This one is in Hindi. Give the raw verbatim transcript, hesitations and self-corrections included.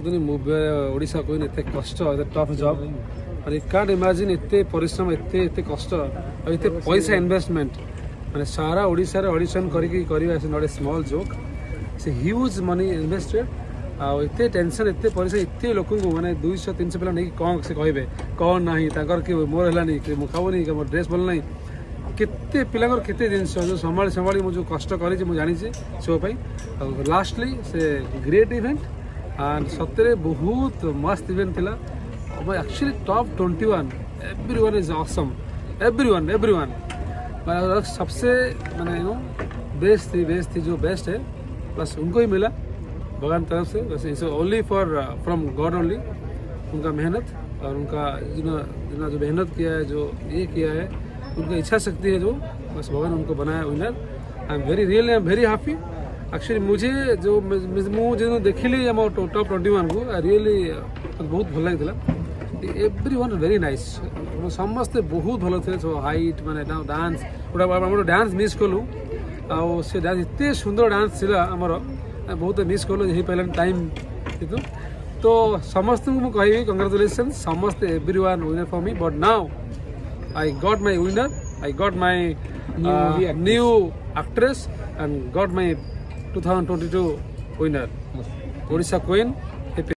कहते मूवी ओडिशा क्वीन एत कष्ट tough job you can't imagine एते परिश्रम एते एते कष्ट एते पैसा इन्वेस्टमेंट माने सारा ओडिशा रे ऑडिशन करिकी करिवा is not a small joke it's huge money invested आउ एते टेंशन एते परिश्रम एते लोक को माने दो सौ तीन सौ पिला नहीं कौन से कहबे कौन नहीं ताकर कि मोर हलानी कि मु खावनी कि मोर ड्रेस बोल नहीं केते पिलांगर केते जिनस जो संभाली संभाली मु जो कष्ट करी मु जानी छी शो पई लास्टली से ग्रेट इवेंट एंड सतरे बहुत मस्त इवेंट थिला actually top twenty one everyone is awesome everyone everyone सबसे माने नो बेस्ट थी बेस्ट थी जो बेस्ट है बस उनको ही मिला भगवान तरफ से बस it's only for from God only उनका मेहनत और उनका जिन्होंने जो मेहनत किया है जो ये किया है उनका इच्छा शक्ति है जो बस भगवान उनको बनाया winner I am very really I am very happy actually मुझे जो मुझे देखिली आम टॉप ट्वेंटी वन को रियली बहुत भल लगी एवरी वन वेरी नाइस समस्ते बहुत भल थे सो हाइट माने डांस गोटे डांस मिस कलु आउ से डांस एत सुंदर डांस थिला आमर बहुत मिस कलु यही पहले टाइम कितु तो समस्त को कहि कंग्रेचुलेशन समस्ते everyone winner for me but now I got my winner. I got my new, uh, new actress and got my two thousand twenty-two winner, Odisha Queen.